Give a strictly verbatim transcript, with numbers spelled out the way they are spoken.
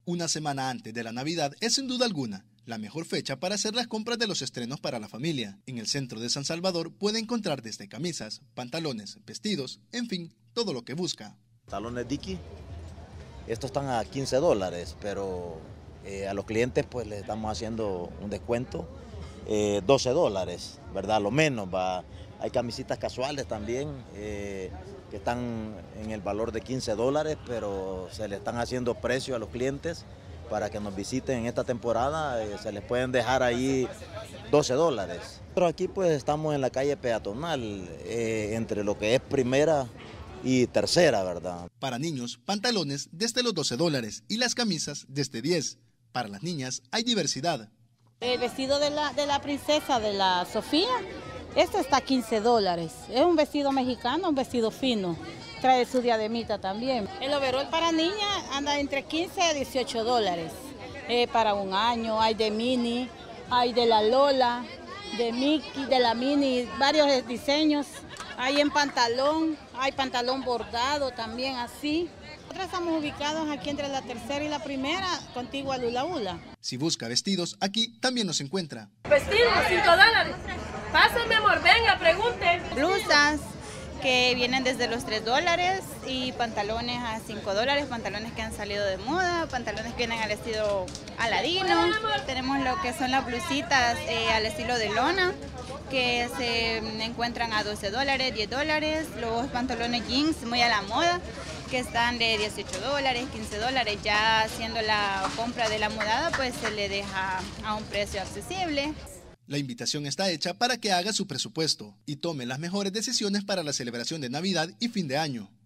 Una semana antes de la Navidad es sin duda alguna la mejor fecha para hacer las compras de los estrenos para la familia. En el centro de San Salvador puede encontrar desde camisas, pantalones, vestidos, en fin, todo lo que busca. Talones Dickie, estos están a quince dólares, pero eh, a los clientes pues les estamos haciendo un descuento, eh, doce dólares, ¿verdad? Lo menos, va. Hay camisitas casuales también, eh, que están en el valor de quince dólares, pero se le están haciendo precio a los clientes para que nos visiten en esta temporada, eh, se les pueden dejar ahí doce dólares. Pero aquí pues estamos en la calle peatonal, eh, entre lo que es primera y tercera, ¿verdad? Para niños, pantalones desde los doce dólares y las camisas desde diez. Para las niñas hay diversidad. El vestido de la, de la princesa, de la Sofía, este está a quince dólares. Es un vestido mexicano, un vestido fino. Trae su diademita también. El overol para niña anda entre quince a dieciocho dólares. Eh, para un año, hay de mini, hay de la Lola, de Mickey, de la mini, varios diseños. Hay en pantalón, hay pantalón bordado también así. Nosotros estamos ubicados aquí entre la tercera y la primera, contigua a Lula Ula. Si busca vestidos, aquí también nos encuentra. Vestidos, cinco dólares. Pase, mi amor, venga, pregunte. Blusas que vienen desde los tres dólares y pantalones a cinco dólares, pantalones que han salido de moda, pantalones que vienen al estilo aladino. Tenemos lo que son las blusitas eh, al estilo de lona, que se encuentran a doce dólares, diez dólares. Los pantalones jeans muy a la moda, que están de dieciocho dólares, quince dólares. Ya haciendo la compra de la mudada, pues se le deja a un precio accesible. La invitación está hecha para que haga su presupuesto y tome las mejores decisiones para la celebración de Navidad y fin de año.